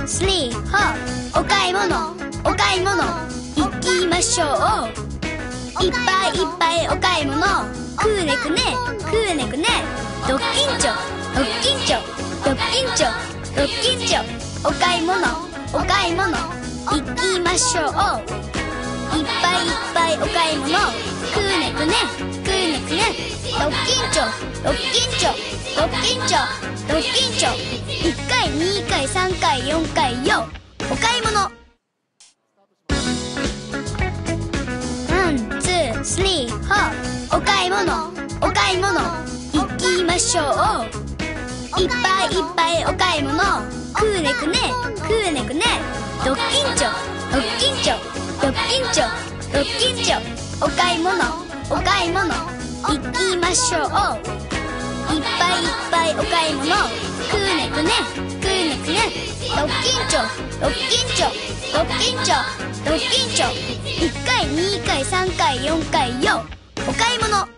スリー、フォー。お買い物、お買い物、行きましょう。いっぱいいっぱいお買い物、くねくね、くねくね。ドッキンチョ、ドッキンチョ、ドッキンチョ、ドッキンチョ。お買い物、お買い物、行きましょう。いっぱいいっぱいお買い物、くねくね、くねくね。ドッキンチョ、ドッキンチョ、ドッキンチョ、ドッキンチョ。1回2回3回4回よ。お買い物。ワンツースリーフォー。お買い物、お買い物、行きましょう。いっぱいいっぱいお買い物、くねくね、くねくね。ドッキンチョ、ドッキンチョ、ドッキンチョ、ドッキンチョ。お買い物、お買い物、行きましょう。いっぱいいっぱいお買い物、くねくね、くねくね。ドッキンチョ、ドッキンチョ、ドッキンチョ、ドッキンチョ。1回2回3回4回よ。お買い物。